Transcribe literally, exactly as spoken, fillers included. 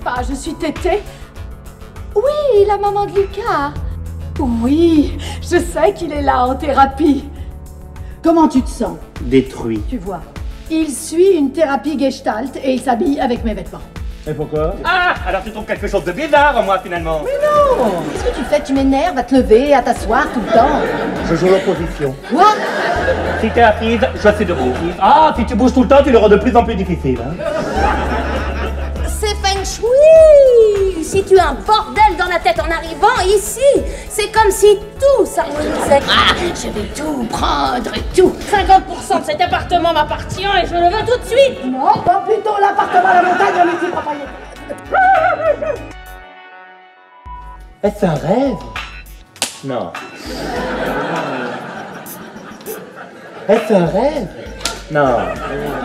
pas, je suis Tété. Oui, la maman de Lucas. Oui, je sais qu'il est là en thérapie. Comment tu te sens? Détruit. Tu vois, il suit une thérapie gestalt et il s'habille avec mes vêtements. Et pourquoi? Ah, alors tu trouves quelque chose de bizarre en moi finalement? Mais non! Qu'est-ce que tu fais? Tu m'énerves à te lever, à t'asseoir tout le temps. Je joue l'opposition. Quoi? Si t'es assise, je suis debout. Ah, si tu bouges tout le temps, tu le rends de plus en plus difficile. Hein? C'est Feng Shui! Si tu as un bordel dans la tête en arrivant ici, c'est comme si tout s'harmonisait. Ah, je vais tout prendre, tout. cinquante pour cent de cet appartement m'appartient et je le veux tout de suite. Non, pas plutôt l'appartement à la montagne en multi-propriété. Est-ce un rêve? Non. Est-ce un rêve? Non.